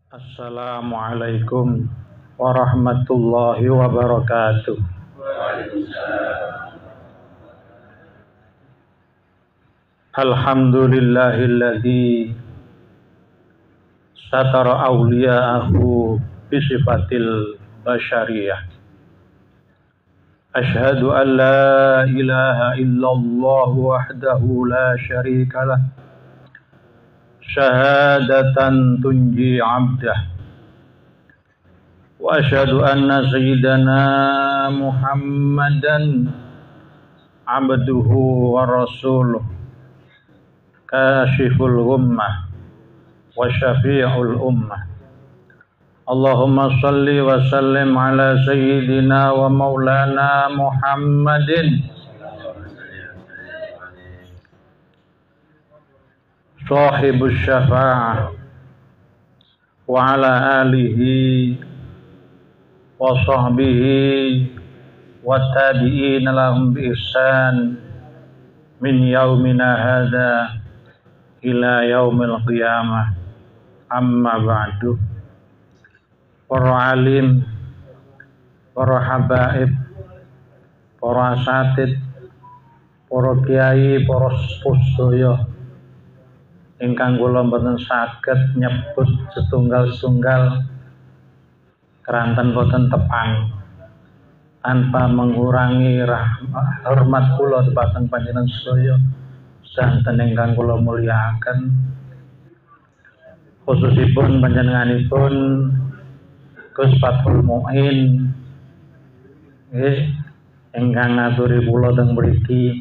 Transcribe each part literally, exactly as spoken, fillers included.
Assalamualaikum warahmatullahi wabarakatuh. Alhamdulillahilladzi satara awliya'ahu bisifatil basyariyah. Ashhadu an la ilaha illallah wahdahu la syarikalah. Syahadatan tunji abdah. Wa asyhadu anna sayyidana Muhammadan abduhu wa rasuluh kashiful ummah wa syafi'ul ummah. Allahumma salli wa sallim ala sayyidina wa maulana Muhammadin sahibus syafa'ah wa ala alihi wa sahbihi wa tabi'ina lahum bi ihsan min yaumina hadha ila yaumil qiyamah. Amma ba'du. Para alim, para habaib, para asatid, para kiai, para sepuh sedaya ingkang kula mboten saged nyebut setunggal-setunggal keranten boten tepang tanpa mengurangi rahmat hormat kula dhateng panjenengan sedaya santen ingkang kula mulyakaken, khususipun panjenenganipun Gus Fathul Muin nggih ingkang ngaturi kula teng mriki.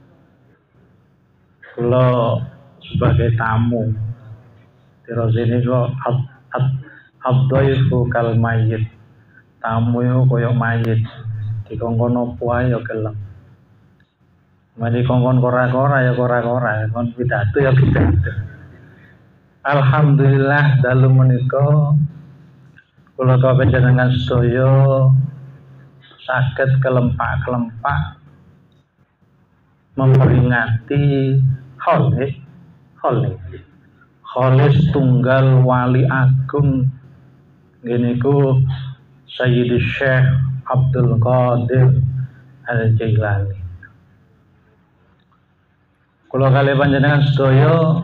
Kula sebagai tamu terus ini kok abdaifu kal mayit, tamu itu koyok mayit dikongkon apa ae ya gelem, mari kongkon kora-kora ya kora-kora, kon pidato ya pidato. Alhamdulillah dalu menika kula panjenengan sedaya saged kelempak-kelempak memperingati Khalid Khalid Khalid tunggal wali agung ngeniku Sayyidi Syekh Abdul Qadir Al-Jailani. Kula kalih panjenengan sedaya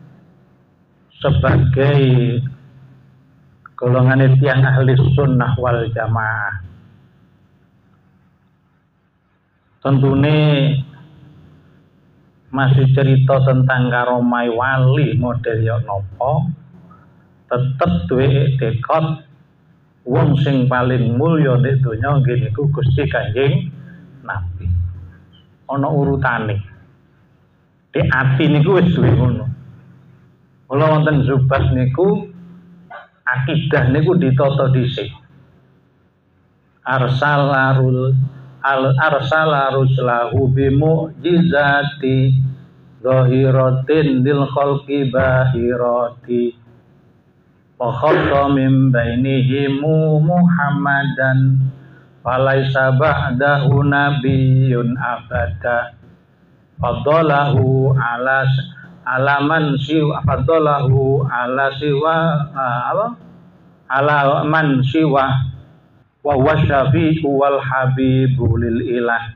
sebagai golongan tiyang ahli sunnah wal jamaah tentune masih cerita tentang karomai wali model ya napa tetep duwe tekad wong sing paling mulya nek donya nggih niku Gusti Kanjeng Nabi. Ana urutane. Di ati niku wis duwe ngono. Kula wonten zubat niku akidah niku ditata dhisik. Arsalarul al arsala ruslahu bi mu'jizati zahiratin lil khalqi bahirati wa khatta min bainihim Muhammadan falaisa ba'dahu nabiyyun abada fadalahu ala alaman siwa fadalahu ala siwa apa ala man siwa wa huwa syafi'u wal habibu lil ilah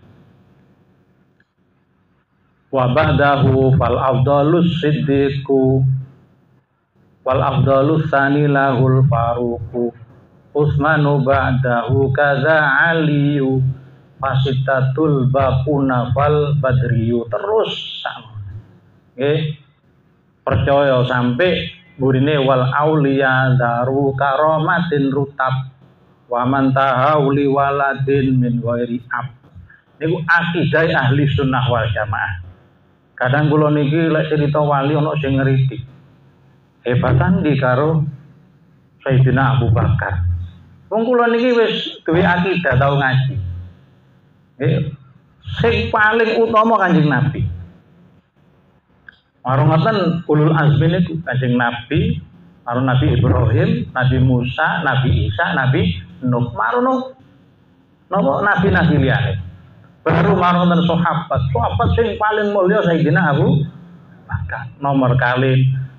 wa ba'dahu fal afdalus siddiqu wal afdalus tsani lahul faruqu Utsmanu ba'dahu kadza aliyu fasitatul baquna fal badriyu. Terus nggih percaya sampai burine wal auliya daru karamatin rutab wa man tahauli waladin min ghairi ab. Niku akidah ahli sunnah wal jamaah. Kadang kula niki lek cerita wali ana sing ngritik. Hebatan di karo Sayyidina Abu Bakar. Wong kula niki wis duwe akidah tau ngaji. Nggih, sing paling utama Kanjeng Nabi. Marang ngoten ulul azmi niku Kanjeng Nabi, marang Nabi Ibrahim, Nabi Musa, Nabi Isa, Nabi Nuh, marono napa nabi-nabi liyane. Baru marang sahabat, sahabat sing paling mulya Sayyidina Abu Bakar. Nomor kali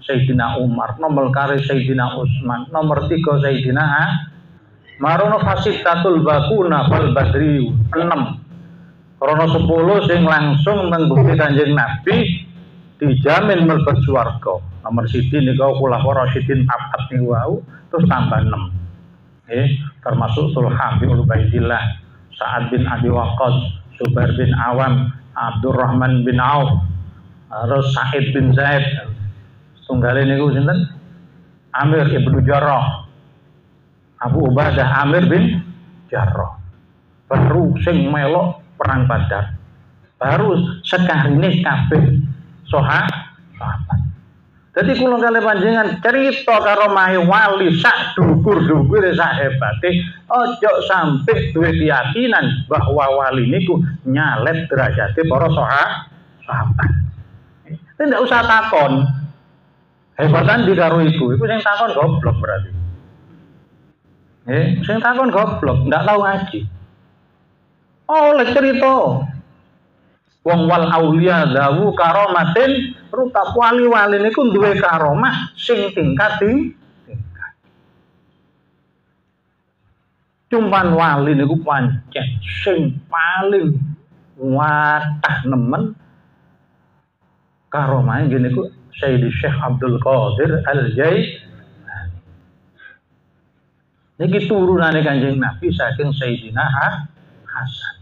Sayyidina Umar, nomor kali Sayyidina Utsman, nomor tiga Sayyidina Marono fasitatul bakuna fal badri enam. Krono sepuluh sing langsung mengikuti Kanjeng Nabi dijamin mlebet swarga. Nomor siji nika khulafaur rasyidin papat niku wau, terus tambah enam. Eh, termasuk Tulha bin Ubaidillah, Sa'ad bin Abi Waqqas, Zubair bin Awam, Abdurrahman bin Auf, terus Sa'id bin Zaid. Tunggale niku sinten? Amir ibnu Jarrah, Abu Ubadah Amir bin Jarrah. Baru sing melok perang Badar. Baru sekarine kabeh sahabat. Dadi kula kali panjenengan cerita karo mahe wali sak dhukur-dhukure sak hebate, aja sampai duwe keyakinan bahwa wali niku nyalet derajate para sahabat. Tidak usah takon. Hebatan di karo iku, iku sing takon goblok berarti. Eh, sing takon goblok, ndak tahu ngaji. Oleh cerita wong wal aulia dawu karomatin, rupa wali-wali niku duwe karomah sing tingkat tingkat. Cuman wali niku pancen sing paling watah nemen karomah ngene niku Sayyidi Syekh Abdul Qadir Al-Jailani. Niki turunane Kanjeng Nabi saking Sayyidina Hasan.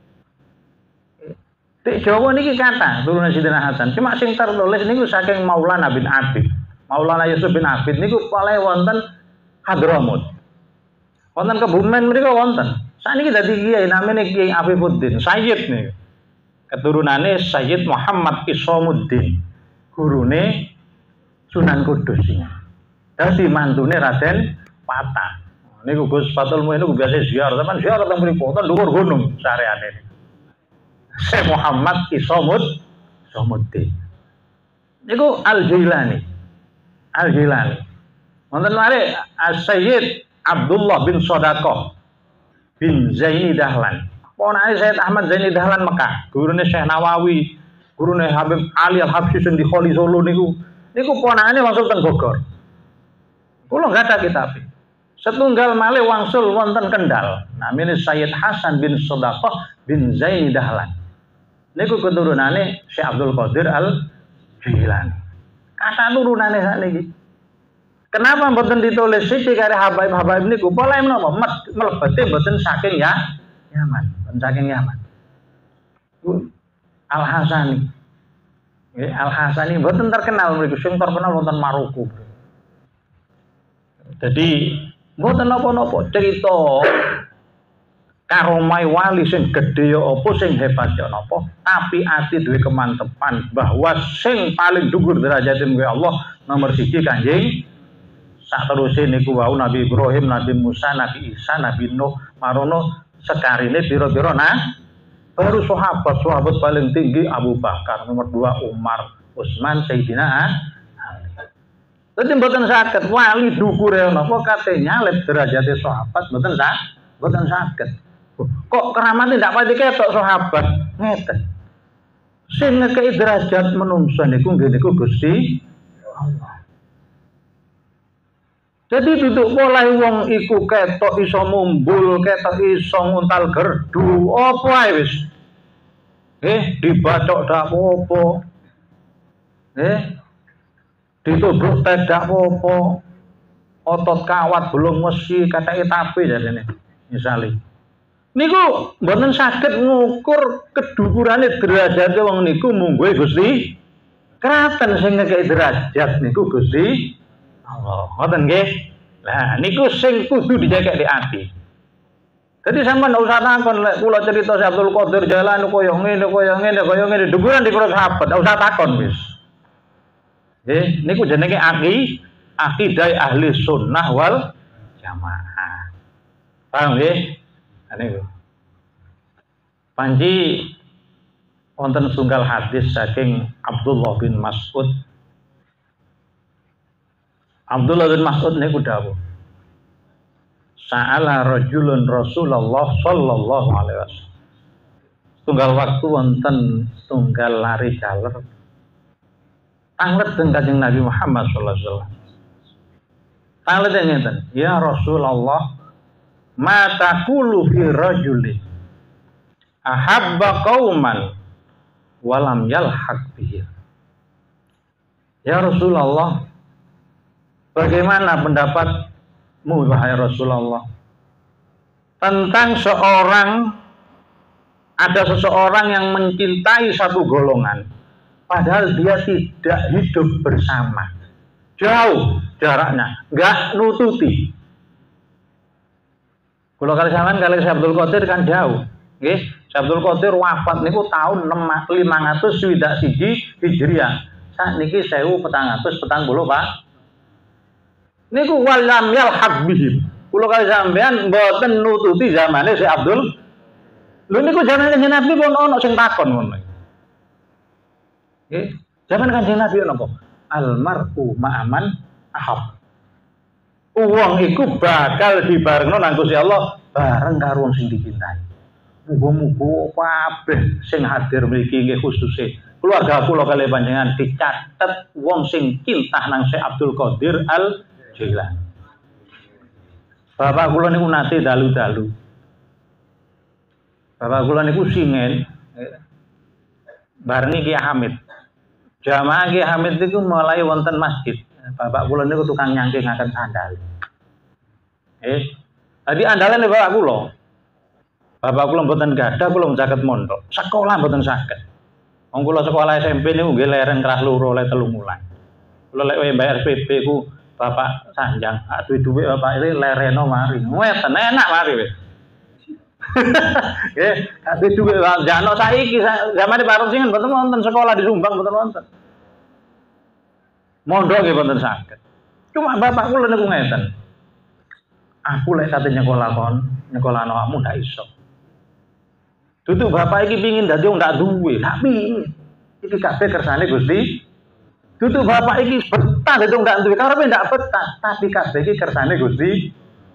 Di Jawa niki kata turunan Sayyidina Hasan. Cuma sing tertulis niku saking Maulana bin Abid. Maulana Yusuf bin Abid niku oleh wonten Hadramut. Wonten Kebumen mriku wonten. Saniki dadi kiai namanya Kiai Afifuddin Sayyid niku. Keturunane Sayyid Muhammad Isomuddin. Gurune Sunan Kudus iki. Dadi mantune Raden Patah. Niku Gus Fatul Muin niku biasa ziarah, teman ziarah teng mriku ten dhuwur gunung sareane. Syekh Muhammad Isomud Isomuddin. Niku Al-Jailani. Al-Jailani. Wonten mari As-Sayyid Abdullah bin Sodaqah bin Zaini Dahlan. Ponake Sayyid Ahmad Zaini Dahlan Mekah, gurune Syekh Nawawi, gurune Habib Ali Al-Habsyi sing di Kholi Solo niku. Niku ponakane wangsul teng Bogor. Kula enggak ada kitab. Setunggal malih wangsul wonten Kendal. Namine Sayyid Hasan bin Sodaqah bin Zaini Dahlan. Niku keturunane Syekh Abdul Qadir Al-Jailani. Kata turunane sakniki. Kenapa mboten ditulis sithik kare habaib-habaib niku? Pola menapa? Mlebete mboten saking ya Yaman, mboten saking Yaman. Al-Hasani. Nggih, Al-Hasani mboten terkenal mriku, sing terkenal wonten Maroko. Jadi mboten napa-napa cerita karomai wali sing gedhe ya apa sing hebat ya napa, tapi ati duwe kemantepan bahwa sing paling dhuwur derajate kuwi Allah nomor siji Kanjeng. Sak teruse niku wau Nabi Ibrahim, Nabi Musa, Nabi Isa, Nabi Nuh, marono sekarine pira-pira nah baru sahabat sahabat paling tinggi Abu Bakar, nomor dua Umar, Utsman, Sayyidina Ali. Dadi mboten saged wali dhukure napa kate nyalet derajate sahabat mboten sak mboten saged. Kok keramate ndak pati ketok sahabat ngeten. Sing ngekeki derajat menungsa niku nggih niku Gusti Allah. Jadi duduk mulai wong iku ketok iso mumbul, ketok iso nguntal gerdu, apa ae wis. Eh, dibacok dak apa-apa. Eh, ditubruk tek dak apa-apa. Otot kawat belum mesti katake tape jarene. Misale. Niku mboten saged ngukur kedukurane derajate wong niku mungguhe Gusti. Kraten sing ngekeki derajat niku Gusti Allah. Ngoten nggih. Lah niku sing kudu dijaga di ati. Jadi sampean ndak usah takon lek kula cerita Syekh Abdul Qadir Jailani koyo ngene koyo ngene koyo ngene dhuwuran di para sahabat, ndak usah takon wis. Nggih, niku jenenge aki akidah ahli sunnah wal jamaah. Paham nggih? Niku. Panji wonten setunggal hadis saking Abdullah bin Mas'ud. Abdullah bin Mas'ud niku dawuh. Sa'ala rajulun Rasulullah sallallahu alaihi wasallam. Tunggal waktu wonten tunggal lari jaler. tanglet dengan Kanjeng Nabi Muhammad sallallahu alaihi wasallam. Tanglet ngeten, ya Rasulullah, ma taqulu fi rajulin ahabba qauman walam yalhaq bihi. Ya Rasulullah, bagaimana pendapatmu wahai Rasulullah tentang seorang ada seseorang yang mencintai satu golongan padahal dia tidak hidup bersama, jauh jaraknya, nggak nututi. Kalau kali zaman kali Abdul Qadir kan jauh, nggih. Abdul Qadir wafat niku tahun lima ratus swidak siji Hijriah. Sak niki seribu empat ratus petang puluh Pak. Niku walam yalhaq bihim. Kula kali sampean mboten nututi zamane si Abdul. Lho niku zamane Kanjeng Nabi pun ono sing takon ngono. Nggih, zaman Kanjeng Nabi ono apa? Almar'u ma'aman ahab. Wong iku bakal dibarengno nang Gusti Allah bareng karo wong sing dicintai. Muga-muga kabeh sing hadir mriki nggih khususe keluarga kula kali panjenengan dicatet wong sing cinta nang Syekh Abdul Qadir Al Jailani. Bapak kula niku nate dalu-dalu. Bapak kula niku singen barengi Ki Hamid. Jamaah Ki Hamid niku mulai wonten masjid. Bapak kula niku tukang nyangkingaken sandal. Eh, tadi andalane bapak kula. Bapak kula mboten gadah, kula saged mondok. Sekolah mboten saged. Wong kula sekolah S M P niku nggih leren kerah loro le telung wulan. Kula lek wae bayar P P ku bapak sanjang, aduh duwe bapak iki lereno mari. Ngeten enak mari wis. Nggih, aduh duwe jano saiki zamane Pak Rumsingen mboten wonten sekolah di Sumbang mboten wonten. Mondok nggih mboten saged. Cuma bapak kula niku ngeten. Aku lek kate nyekolah kon, nyekolah awakmu ndak iso. Dudu bapak iki pingin dadi wong ndak duwe, ndak pingin. Iki kabeh kersane Gusti. Dudu bapak iki betah dadi wong ndak duwe, karepe ndak betah, tapi kabeh iki kersane Gusti.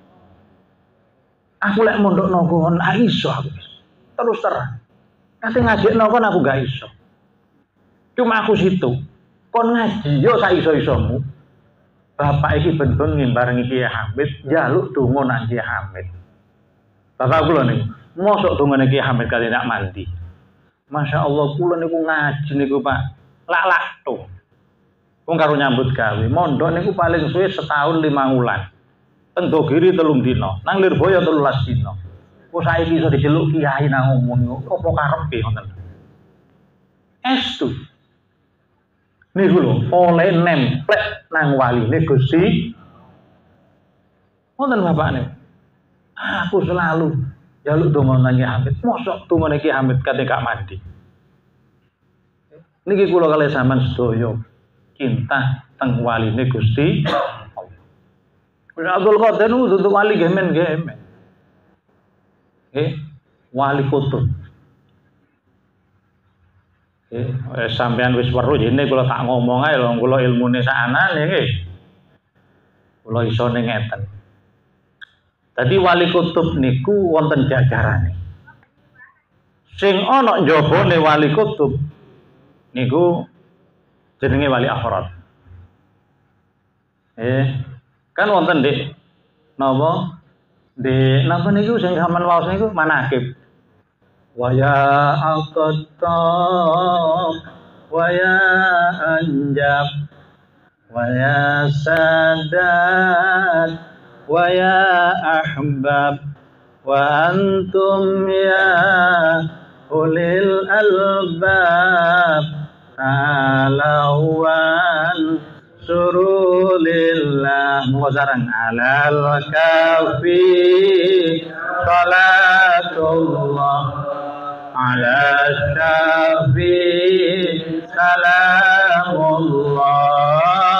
Aku lek mondokno kon ndak iso aku. Terus terang. Kate ngajekno kon aku gak iso. Cuma aku situ. Kon ngaji yo sak iso-isomu. Bapak iki ben-ben ngimbarengi Kiai Hamid, njaluk donga nang Kiai Hamid. Bapak kula niku mosok dongane Ki Hamid kali nak mandi. Masya Allah kula niku ngaji niku Pak. Lak-lak to. Wong karo nyambut gawe. Mondok niku paling suwe setahun lima wulan. Teng Dogiri telung dina, nang Lirboyo telulas dina. Kok saiki iso diceluk kiai nang ngomong opo karepe ngoten. Estu. Niku lho, oleh nemplek nang waline Gusti. Ngoten Bapak niku. Aku selalu jaluk donga nang Ki Hamid. Mosok dongane Ki Hamid kate gak mandi. Niki kula kalih sampean sedaya cinta teng waline Gusti Allah. Abdul Qadir niku dudu wali gemen-gemen. Nggih, wali kutub. Nggih, sampean wis weruh jene kula tak ngomong ae lho, kula ilmune sakane nggih. Kula isone ngeten. Dadi wali kutub niku wonten jajarane. Sing ana njabane wali kutub niku jenenge wali afrad. Eh, kan wonten Dik napa? Di napa niku sing sampean waos niku manakib. Wa ya aqtab wa ya anjab wa ya sadat wa ya ahbab wa antum ya ulil albab alawan surulillah muzaran alal kafi salatullah ala syafi salamullah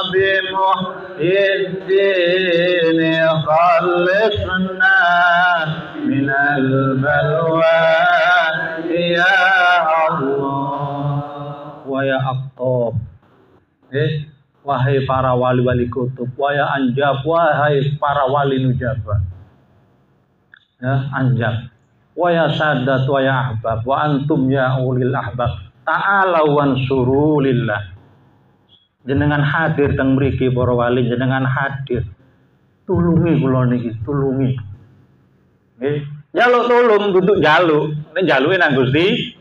bimuhyiddin khalisna minal balwa ya Allah wa ya aqtab. Eh, wahai para wali-wali kutub, wahai anjab, wahai para wali nujaba. Ya, anjab. Wa ya sadat wa ya ahbab wa antum ya ulil ahbab. Ta'ala wansurulillah. jenengan hadir teng mriki para wali jenengan hadir. Tulungi kula niki, tulungi. Nggih, njaluk tulung duduk njaluk. Nek njaluke nang Gusti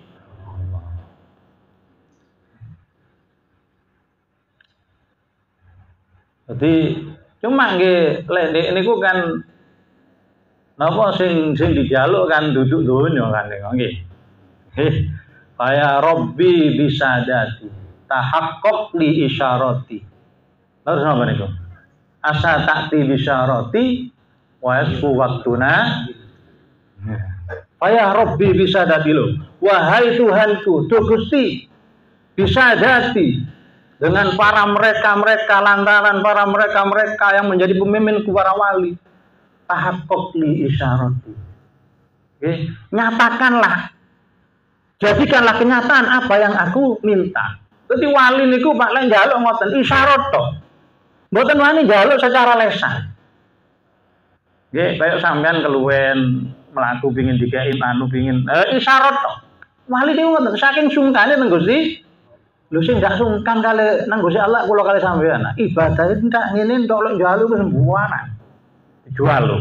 Jadi cuma nggih lek niku kan napa sing sing dijaluk kan duduk donya kan nggih. Nggih. Kaya Rabbi bisadati tahaqqaq li isyarati. Terus napa niku? Asa takti bisyarati wa yasfu waktuna. Kaya Rabbi bisadati lo. Wahai Tuhanku, duh Gusti bisadati dengan para mereka-mereka lantaran para mereka-mereka yang menjadi pemimpin para wali. Tahaqqaq li isyarati. Okay. Nyatakanlah, jadikanlah kenyataan apa yang aku minta. Jadi wali niku Pak lek njaluk ngoten isyarat to. Mboten wani njaluk secara lesan. Nggih, kaya sampean keluwen mlaku pengin dikei anu pengin eh, isyarat to. Wali niku ngoten saking sungkane teng Gusti. Lho sing gak sungkan kali nang Gusti Allah kula kali sampean. Ibadah iki tak ngene tok lek njaluk wis mbuaran. Jual lho.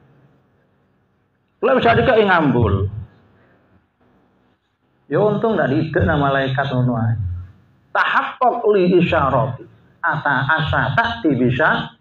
Kula bisa dikei ngambul. Ya untung ndak diidek nang malaikat ngono ae. Tahaqqaq li isyarati. Asa asa takti bisa.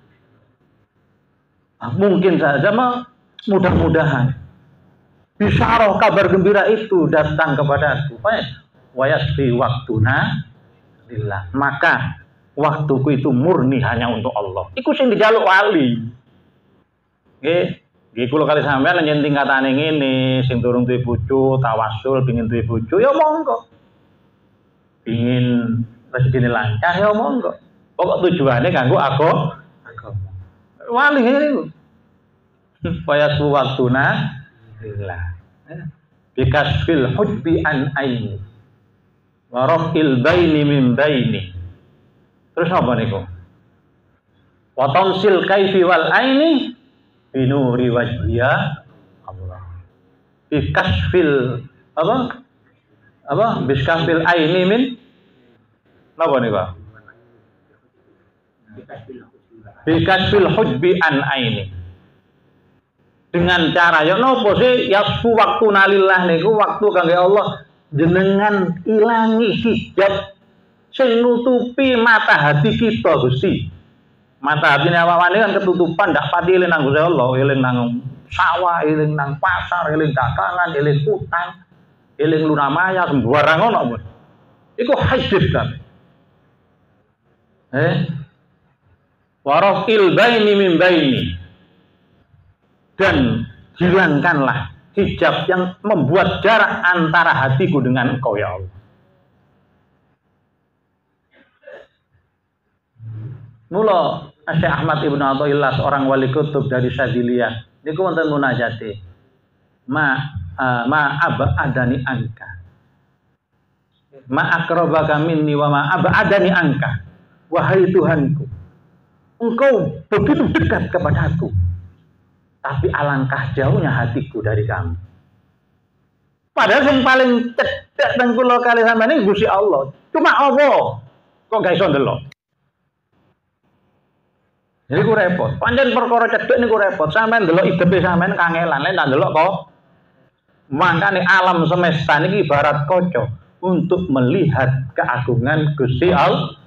Mungkin saja mah mudah-mudahan bisyarah kabar gembira itu datang kepadaku. Wa yasfi waktuna lillah. Maka waktuku itu murni hanya untuk Allah. Iku sing dijaluk wali. Nggih, nggih kula kali sampean yen tingkatane ngene, sing durung duwe bojo, tawasul pengin duwe bojo, ya monggo. Pengin rezekine lancar ya monggo. Pokok tujuane kanggo aku agama. Wali ngene iku. Faya suwatuna lillah. Bikasfil hujbi an aini. Wa rafil baini min baini. Terus apa niku? Wa tamsil kaifi wal aini binuri wajhiya Allah. Bikasfil apa? Apa? Bikasfil aini min apa niku? Bikasfil hujbi an aini. Dengan cara ya napa sih yasfu waktu nalillah niku waktu kangge Allah jenengan ilangi hijab sing nutupi mata hati kita Gusti. Mata hati awak kan ketutupan ndak pati eling nang Gusti Allah, eling nang sawah, eling nang pasar, eling dagangan, eling utang, eling Luna Maya sembarang ngono. Iku hijab kan. Eh? Warafil baini min baini. Dan hilangkanlah hijab yang membuat jarak antara hatiku dengan Engkau ya Allah. Mula Syekh Ahmad Ibnu Athaillah seorang wali kutub dari Syadziliyah niku wonten munajate. Ma uh, ma abadani angka. Ma akrabaka minni wa ma abadani angka. Wahai Tuhanku, Engkau begitu dekat kepadaku. Tapi alangkah jauhnya hatiku dari kamu. Padahal yang paling cedek dan kula kali sampeyan iki Gusti Allah. Cuma Allah kok gak iso ndelok. Jadi ku repot. Pancen perkara cedek niku repot. Sampeyan ndelok idepe sampeyan kangelan, lek ndak ndelok kok. Makane alam semesta niki ibarat kaca untuk melihat keagungan Gusti Allah.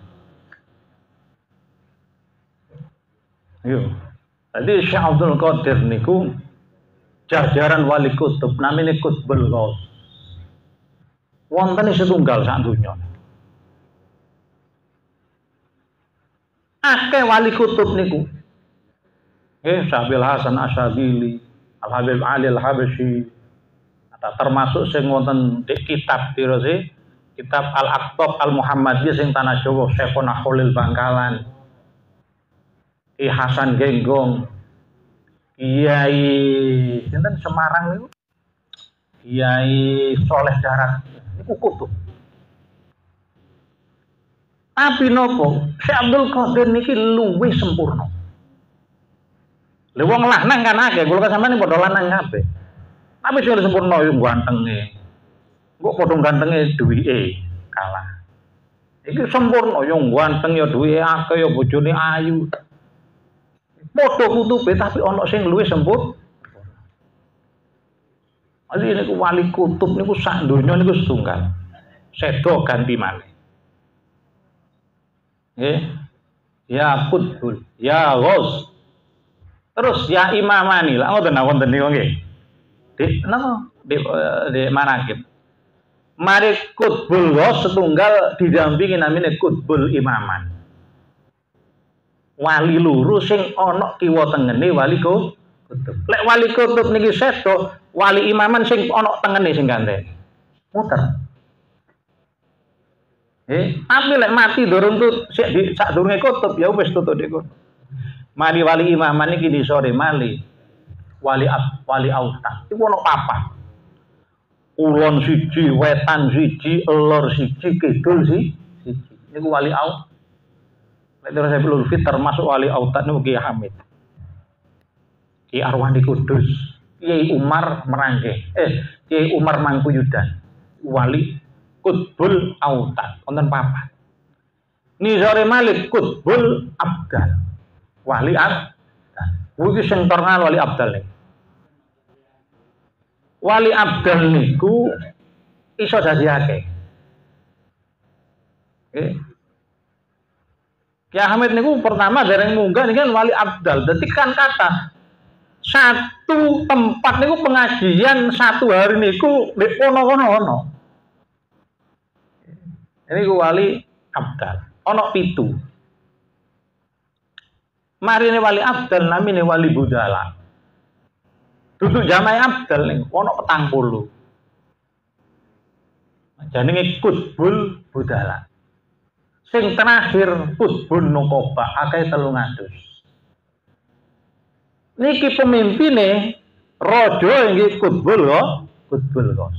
Yo. Jadi Syekh Abdul Qadir niku jajaran wali kutub namine Qutbul Ghaus. Wonten setunggal sak donya. Akeh wali kutub niku. Eh Syabil Hasan Asyabili, Al-Habib Ali Al-Habsyi, atau termasuk sing wonten di kitab piro sih? Kitab Al-Aqtab Al-Muhammadiyah sing tanah Jawa Syekhona Khalil Bangkalan. Ki Hasan Genggong, Kiai sinten Semarang niku, Kiai Soleh Darat niku kutub. Tapi nopo, Syekh Abdul Qadir niki luwih sempurna. Lha wong lanang kan akeh, kula sampeyan padha lanang kabeh. Tapi sing sempurna yo gantenge. Kok padha gantenge duwike kalah. Iki sempurna yo ganteng yo duwe akeh yo bojone ayu. Padha kutube tapi ana sing luwih sempurna. Ali niku wali kutub niku sak donya niku setunggal. Sedo ganti malih. Nggih. Ya Qutbul, ya Ghaus. Terus ya Imamani. Lah ngoten wonten niku nggih. Di napa? Di, di manakib. Mari Qutbul Ghaus setunggal didampingi namine Qutbul Imaman. Wali luru sing ana kiwa tengene wali kutub. Lek wali kutub niki sedo, wali imaman sing ana tengene sing ganteng. Muter. Eh, tapi lek mati durung tut sik di sadurunge kutub ya wis tutuk dik kono. Mari wali imaman iki di sore mali. Wali ab, wali auta. Iku ana papat. Ulon siji, wetan siji, lor siji, kidul siji. Niku wali au. Lek terus saya belum fit termasuk wali auta niku Ki Hamid. Ki Arwani Kudus, Kiai Umar Merangke. Eh, Kiai Umar Mangkuyudan. Wali Qutbul Autat, wonten papat. Nizare Malik Qutbul Abdal. Wali Abdal. Kuwi sing terkenal wali Abdal niku. Wali Abdal niku iso dadi akeh. Nggih. Ki Hamid niku pertama dereng munggah niki kan wali Abdal. Dadi kan kata satu tempat niku pengajian satu hari niku nek kono-kono ono. Ini ku wali Abdal. Ono pitu. Mari ini wali Abdal namine wali Budala. Duduk jamaah Abdal niku ono petang puluh. Jenenge Qutbul Budala. Sing terakhir Qutbun Nuqaba akeh telung atus. Niki pemimpine raja inggih Qutbul kok, Qutbul Ghaus.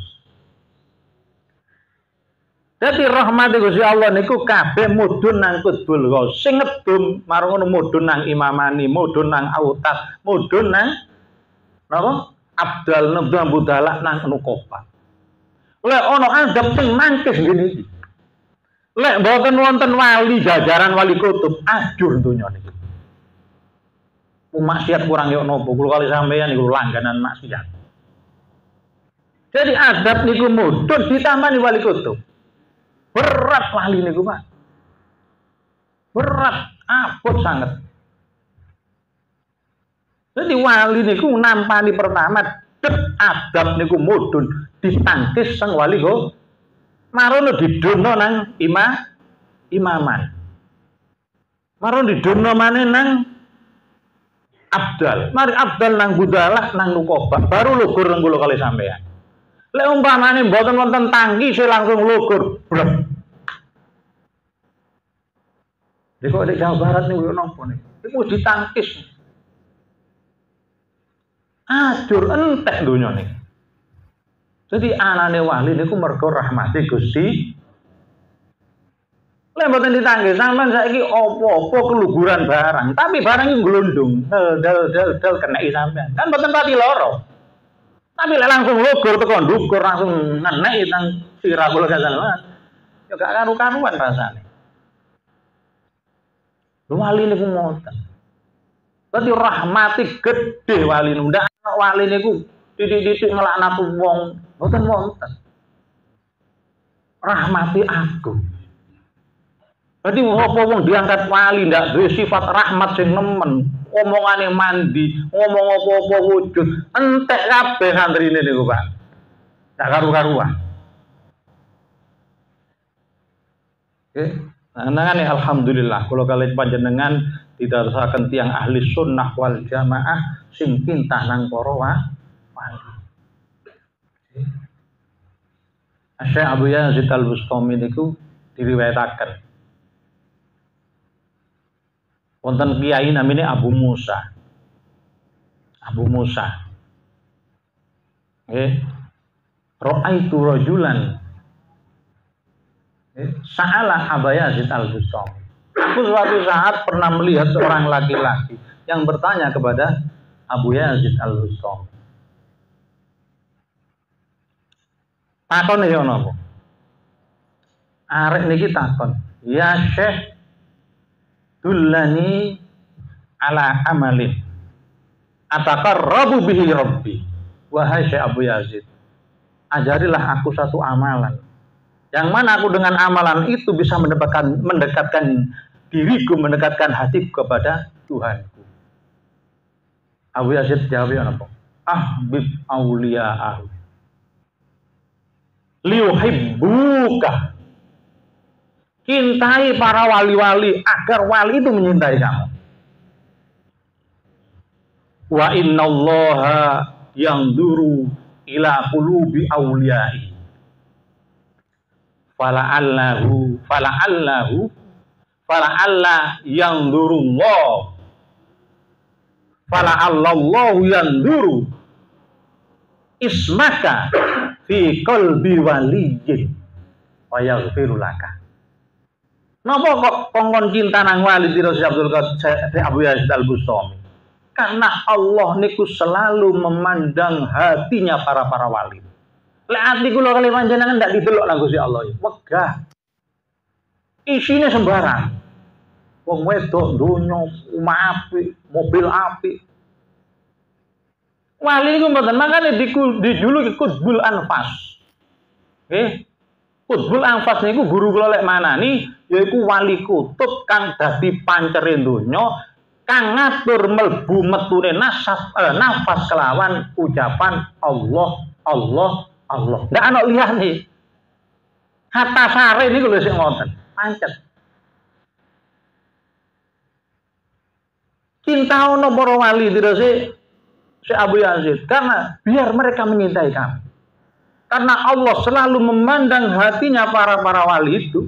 Dadi rahmate Gusti Allah niku kabeh mudhun nang Qutbul Ghaus. Sing ngedum marang ngono mudhun nang Imamani, mudhun nang Autat, mudhun nang napa? Abdal Nabdul Budala nang Nuqaba. Lek ana adab sing mangkis ngene iki. Lek mboten wonten wali jajaran wali kutub, ajur donya niki. Maksiat kurang yo nopo kula kali sampeyan niku langganan maksiat. Jadi adab niku mudhun ditambani wali kutub. Berat wali niku, Pak. Berat, abot sanget. Jadi wali niku nampani pertama cet adab niku mudhun ditangkis sang wali kok. Marono didono nang imam imaman. Marono didono maneh nang Abdal, mari Abdal nang Budala nang Nuqaba, baru lugur nang kula kali sampean. Lek umpamane mboten wonten tangki saya langsung lugur. Blek. Lha kok di Jawa Barat niku napa niku? Iku ditangkis. Ajur entek donya niki. Jadi anane wali niku mergo rahmati Gusti. Lek mboten ditangkis sampean saiki apa-apa keluguran barang, tapi barang iki glundung, dal dal dal keneki sampean. Kan mboten pati loro. Tapi lek langsung lugur teko ndukur langsung neneki nang sirah kula kasalan. Ya gak karu-karuan rasane. Wali niku ngoten. Dadi rahmati gedhe wali niku. Ndak ana wali niku titik-titik ngelaknat wong, mboten wonten. Rahmati aku. Jadi apa wong diangkat wali ndak duwe sifat rahmat sing nemen, omongane mandi, ngomong apa-apa wujud, entek kabeh santrine niku, Pak. Ndak karu-karuan. Oke, nangane alhamdulillah kula kalih panjenengan didadosaken tiyang ahli sunnah wal jamaah sing pintah nang para wali. Syekh Abu Yazid Al-Bustami niku diriwayataken wonten kiai namanya Abu Musa. Abu Musa. Nggih. Ra'aitu rajulan. Nggih, sa'ala Abu Yazid Al-Bustami. Aku suatu saat pernah melihat seorang laki-laki yang bertanya kepada Abu Yazid Al-Bustami. Takon ya napa? Arek niki takon, ya Syekh dullani ala amalin ataqarrabu bihi rabbi. Wahai Syekh Abu Yazid, ajarilah aku satu amalan yang mana aku dengan amalan itu bisa mendekatkan, mendekatkan diriku, mendekatkan hatiku kepada Tuhanku. Abu Yazid jawab apa? Ahbib awliya'ah liuhibbuka. Cintai para wali-wali agar wali itu menyintai kamu. Wa innallaha yanzuru ila qulubi awliya'i. Fala'allahu fala'allahu fala'alla yanzurullah. Fala'allahu yanzuru ismaka fi qalbi waliyyin wa yaghfiru laka. Napa kok kongkon cinta nang wali Sira Abdul Qadir Abu Yazid Al-Bustami? Karena Allah niku selalu memandang hatinya para-para wali. Lek ati kula kali panjenengan ndak didelok nang Gusti Allah, wegah. Isine sembarang. Wong wedok donya, omah apik, mobil apik. Wali niku mboten makane dijuluki Qutbul Anfas. Nggih. Qutbul Anfas niku guru kula lek manani yaiku wali kutub kang dadi pancere donya, kang ngatur mlebu metune nasab eh, nafas kelawan ucapan Allah, Allah, Allah. Ndak ana liyane. Hatta sare niku lho sing ngoten, pancet. Cinta ono para wali dirose Syekh Abu Yazid karena biar mereka menyintai kamu. Karena Allah selalu memandang hatinya para-para wali itu.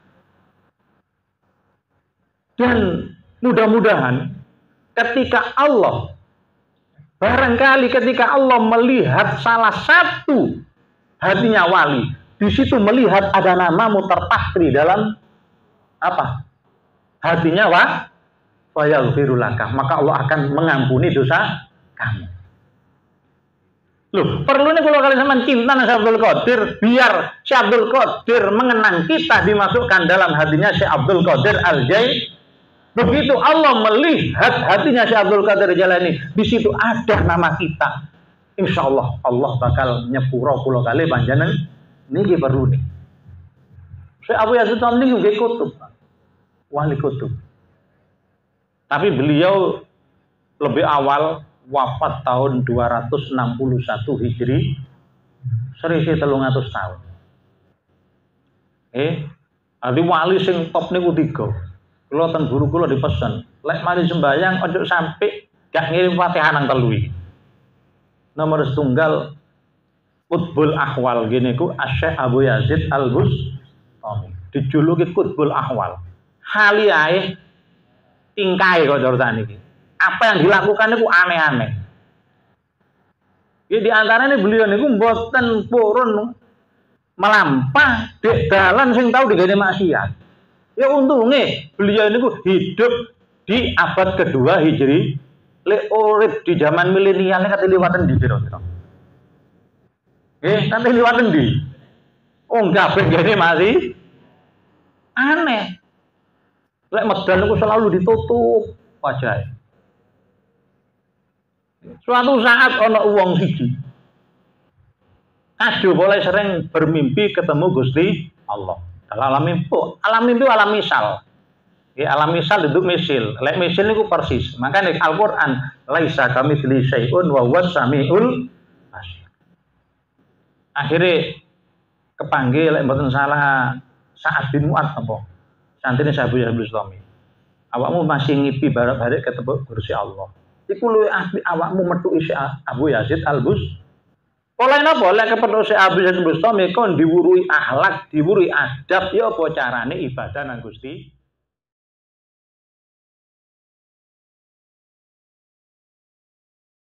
Dan mudah-mudahan ketika Allah, barangkali ketika Allah melihat salah satu hatinya wali, di situ melihat ada namamu terpatri dalam apa? Hatinya wa fayaghfiru laka, maka Allah akan mengampuni dosa kamu. Loh, perlunya kalau kalian sama cinta Syekh Abdul Qadir, biar Syekh Abdul Qadir mengenang kita, dimasukkan dalam hatinya Syekh Abdul Qadir Al-Jailani. Begitu Allah melihat hatinya Syekh Abdul Qadir Al-Jailani, di situ ada nama kita. Insya Allah Allah bakal nyepuro kula kali panjenengan niki perlu nih. Syekh Abu Yazid Al-Bustami nggih kutub, wali kutub. Tapi beliau lebih awal wafat tahun dua ratus enam puluh satu Hijri, selisih telung atus tahun. Eh, ali wali sing top niku tiga. Kula ten guru kula dipesen, lek mari sembayang ojo sampai gak ngirim Fatihah nang telu iki. Nomor setunggal Qutbul Ahwal gini ku Syekh Abu Yazid Al-Bustami. Dijuluki Qutbul Ahwal. Haliae tingkai kok cara niki. Apa yang dilakukan itu aneh-aneh. Ya di antaranya beliau niku mboten purun melampah dek dalan sing tau digene maksiat. Ya untungnya beliau niku hidup di abad kedua Hijri, lek urip di zaman milenial kate liwaten di pira-pira. Nggih, kate liwaten di. Oh, kabeh gene masih aneh. Lek medan niku selalu ditutup wajah. Suatu saat ono uang siji, aduh boleh sering bermimpi ketemu Gusti Allah. Kalau alam mimpi, alam mimpi alam misal. Ya, alam misal itu misil. Lek misil itu persis. Makanya Al-Quran laisa kamitslihi syai'un wa huwas samiul basir. Akhirnya kepanggil lek mboten salah Sa'ad bin Mu'adz apa? Santri Syekh Abu Yazid Al-Bustami. Awakmu masih ngipi barak-barik ketemu Gusti Allah. Iku luwih apik awakmu metuki Syekh Abu Yazid Al-Bustami. Oleh napa lek kepethuk Syekh Abu Yazid Al-Bustami kon diwurui akhlak, diwurui adab ya apa carane ibadah nang Gusti